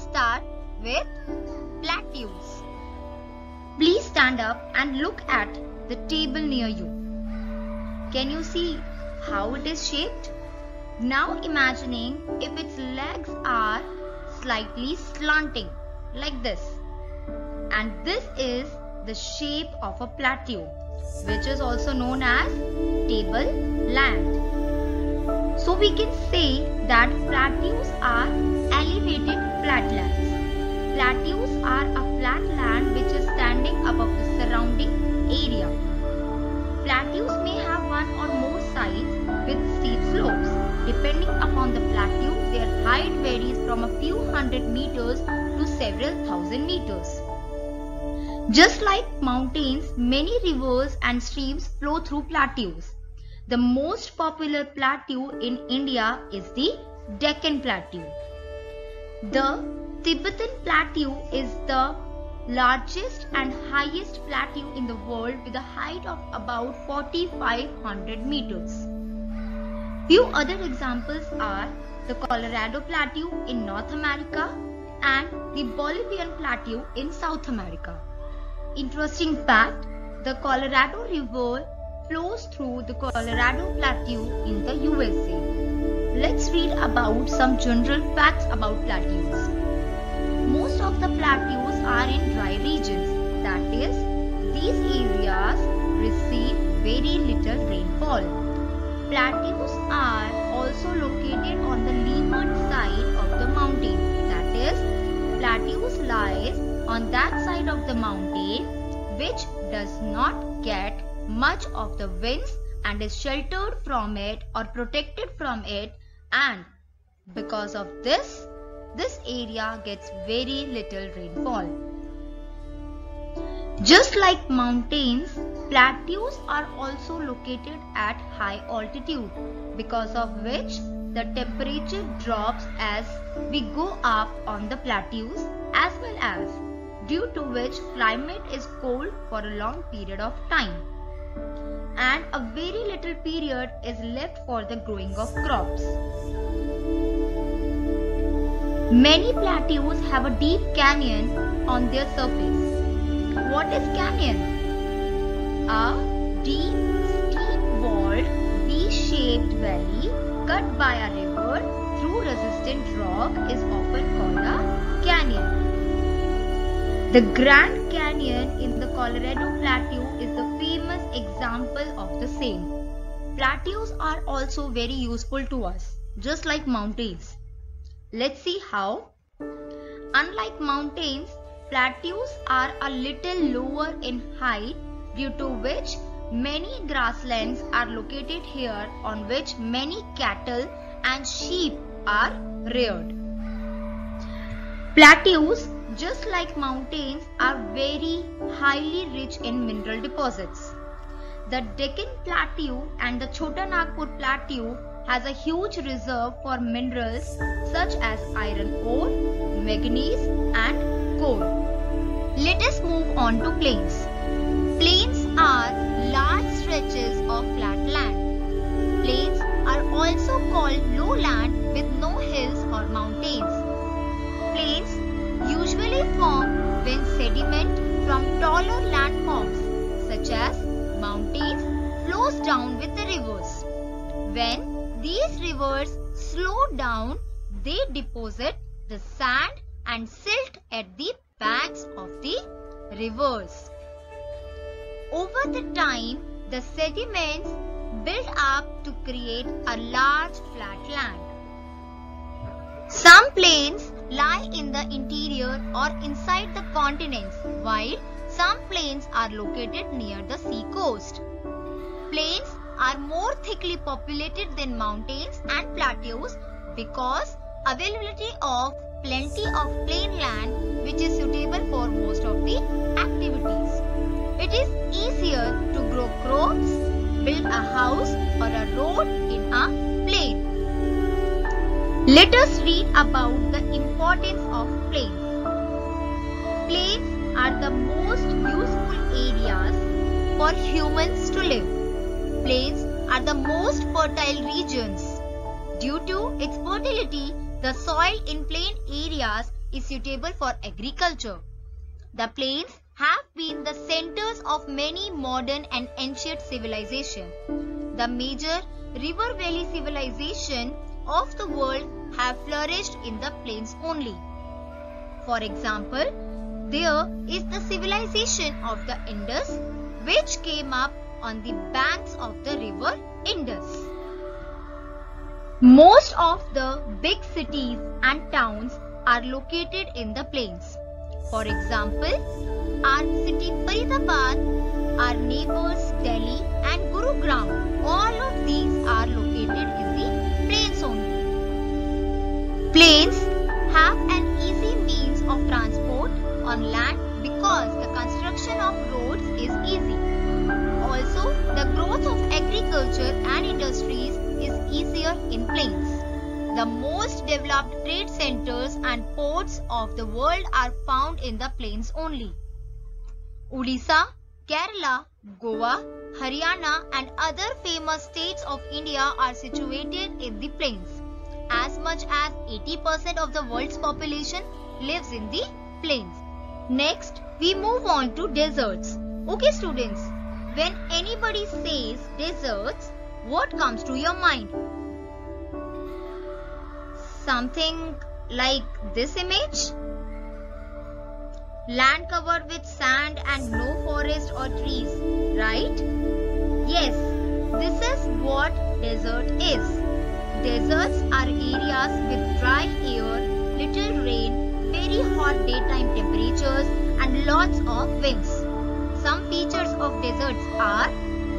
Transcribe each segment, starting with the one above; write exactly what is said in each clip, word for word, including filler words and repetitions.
start with plateaus. Please stand up and look at the table near you. Can you see how it is shaped? Now imagining if its legs are slightly slanting like this. And this is the shape of a plateau, which is also known as tableland. So we can say that plateaus are elevated flatlands. Plateaus are a flat land which is standing above the surrounding area. Plateaus may have one or more sides with steep slopes. Depending upon the plateau, their height varies from a few hundred meters to several thousand meters. Just like mountains, many rivers and streams flow through plateaus. The most popular plateau in India is the Deccan Plateau. The Tibetan Plateau is the largest and highest plateau in the world with a height of about forty-five hundred meters. Few other examples are the Colorado Plateau in North America and the Bolivian Plateau in South America. Interesting fact, the Colorado River flows through the Colorado Plateau in the U S A. Let's read about some general facts about plateaus. Most of the plateaus are in dry regions, that is, these areas receive very little rainfall. Plateaus are also located on the leeward side of the mountain, that is, plateaus lies on that side of the mountain which does not get much of the winds and is sheltered from it or protected from it, and because of this, this area gets very little rainfall. Just like mountains, plateaus are also located at high altitude, because of which the temperature drops as we go up on the plateaus, as well as due to which climate is cold for a long period of time, and a very little period is left for the growing of crops. Many plateaus have a deep canyon on their surface. What is canyon? A deep, steep-walled, V-shaped valley cut by a river through resistant rock is often called a canyon. The Grand Canyon in the Colorado Plateau is the famous example of the same. Plateaus are also very useful to us, just like mountains. Let's see how. Unlike mountains, plateaus are a little lower in height, due to which many grasslands are located here on which many cattle and sheep are reared. Plateaus, just like mountains, are very highly rich in mineral deposits. The Deccan Plateau and the Chota Nagpur Plateau has a huge reserve for minerals such as iron ore, manganese and coal. Let us move on to plains. Plains are large stretches of flat land. Plains are also called lowland with no hills or mountains. Plains usually form when sediment from taller landforms such as mountains flows down with the rivers. When these rivers slow down, they deposit the sand and silt at the banks of the rivers. Over the time, the sediments build up to create a large flat land. Some plains lie in the interior or inside the continents, while some plains are located near the sea coast. Plains are more thickly populated than mountains and plateaus because availability of plenty of plain land which is suitable for most of the activities. It is easier to grow crops, build a house or a road in a plain. Let us read about the importance of plains. Plains are the most useful areas for humans to live. Plains are the most fertile regions. Due to its fertility, the soil in plain areas is suitable for agriculture. The plains have been the centers of many modern and ancient civilizations. The major river valley civilization of the world have flourished in the plains only. For example, there is the civilization of the Indus, which came up on the banks of the river Indus. Most of the big cities and towns are located in the plains. For example, our city Faridabad, our neighbors Delhi and Gurugram, all of these are located in the plains only. Plains have an easy means of transport on land because the construction of roads is easy. Also, the growth of agriculture and industries is easier in plains. The most developed trade centers and ports of the world are found in the plains only. Odisha, Kerala, Goa, Haryana and other famous states of India are situated in the plains. As much as eighty percent of the world's population lives in the plains. Next, we move on to deserts. Okay students, when anybody says deserts, what comes to your mind? Something like this image? Land covered with sand and no forest or trees, right? Yes, this is what desert is. Deserts are areas with dry air, little rain, very hot daytime temperatures and lots of winds. Some features of deserts are: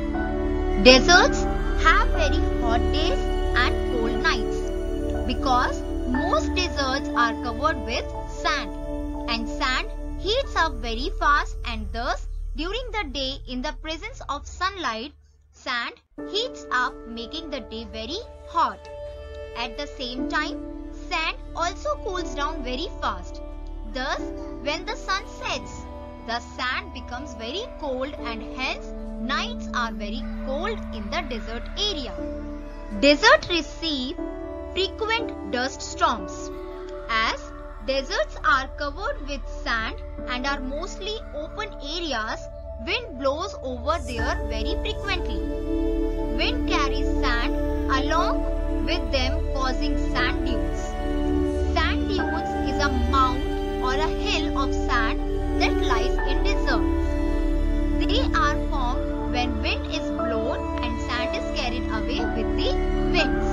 deserts have very hot days and cold nights because most deserts are covered with sand, and sand heats up very fast, and thus during the day in the presence of sunlight, sand heats up, making the day very hot. At the same time, sand also cools down very fast. Thus, when the sun sets, the sand becomes very cold and hence nights are very cold in the desert area. Deserts receive frequent dust storms. As deserts are covered with sand and are mostly open areas, wind blows over there very frequently. Wind carries sand along with them, causing sand dunes. Sand dunes is a mound or a hill of sand that lies in deserts. They are formed when wind is blown and sand is carried away with the winds.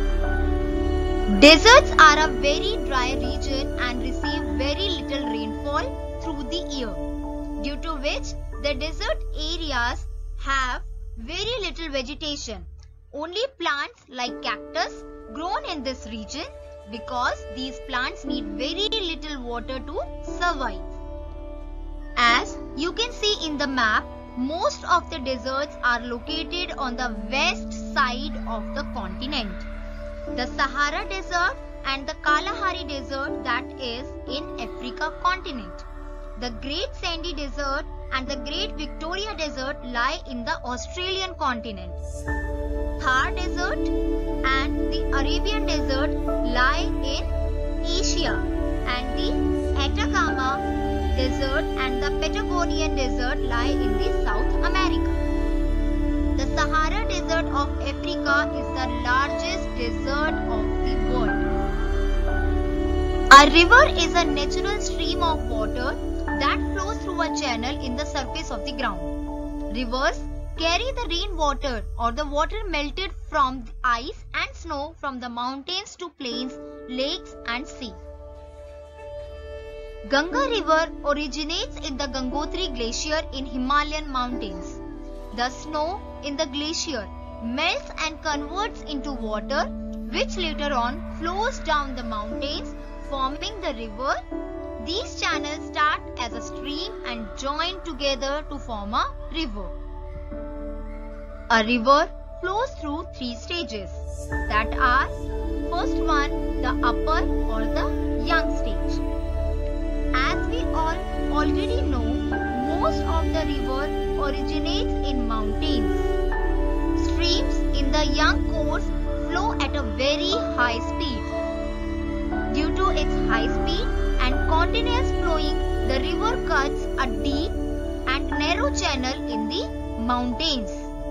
Deserts are a very dry region and receive very little rainfall through the year, due to which the desert areas have very little vegetation. Only plants like cactus grown in this region because these plants need very little water to survive. As you can see in the map, most of the deserts are located on the west side of the continent. The Sahara Desert and the Kalahari Desert, that is in Africa continent. The Great Sandy Desert and the Great Victoria Desert lie in the Australian continent. Thar Desert and the Arabian Desert lie in Asia, and the Atacama Desert and the Patagonian Desert lie in the South America. The Sahara Desert of Africa is the largest desert of the world. A river is a natural stream of water that flows through a channel in the surface of the ground. Rivers carry the rainwater or the water melted from the ice and snow from the mountains to plains, lakes and sea. Ganga River originates in the Gangotri Glacier in Himalayan mountains. The snow in the glacier melts and converts into water, which later on flows down the mountains, forming the river. These channels start as a stream and join together to form a river. A river flows through three stages, that are: first one, the upper or the young stage. As we all already know, most of the river originates in mountains. Streams in the young course flow at a very high speed. Due to its high speed and continuous flowing, the river cuts a deep and narrow channel in the mountains.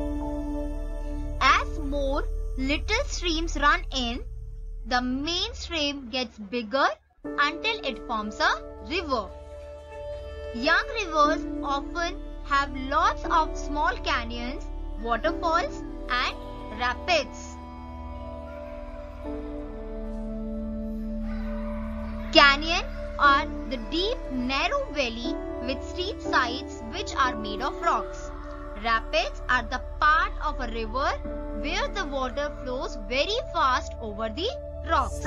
As more little streams run in, the main stream gets bigger until it forms a river. Young rivers often have lots of small canyons, waterfalls and rapids. Canyon are the deep, narrow valley with steep sides which are made of rocks. Rapids are the part of a river where the water flows very fast over the rocks.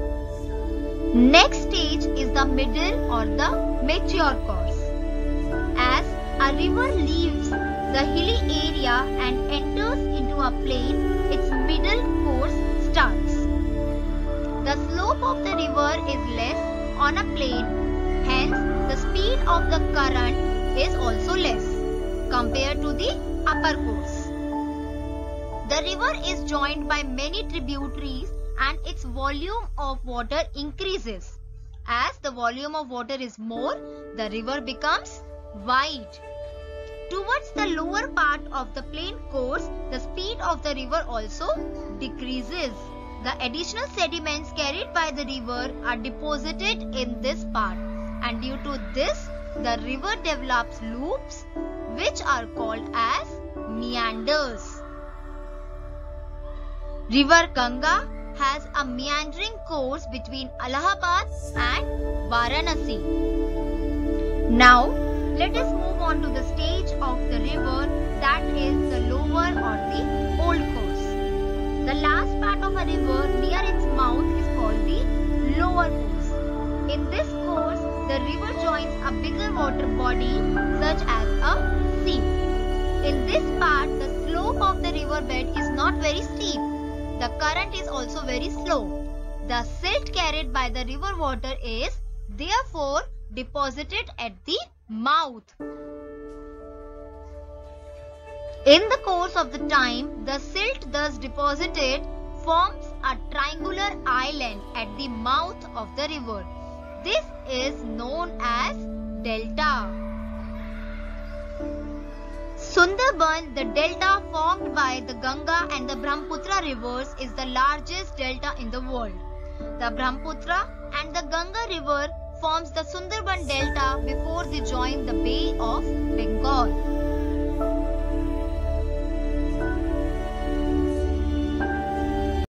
Next stage is the middle or the mature course. As a river leaves the hilly area and enters into a plain, its middle course starts. The slope of the river is less on a plain, hence the speed of the current is also less compared to the upper course. The river is joined by many tributaries and its volume of water increases. As the volume of water is more, the river becomes wide. Towards the lower part of the plain course, the speed of the river also decreases. The additional sediments carried by the river are deposited in this part, and due to this, the river develops loops which are called as meanders. River Ganga has a meandering course between Allahabad and Varanasi. Now, let us move on to the stage of the river that is the lower or the old course. The last part of a river near its mouth is called the lower course. In this course, the river joins a bigger water body such as a sea. In this part, the slope of the river bed is not very steep. The current is also very slow. The silt carried by the river water is therefore deposited at the mouth. In the course of the time, the silt thus deposited forms a triangular island at the mouth of the river. This is known as delta. Sundarban, the delta formed by the Ganga and the Brahmaputra rivers, is the largest delta in the world. The Brahmaputra and the Ganga river forms the Sundarban delta before they join the Bay of Bengal.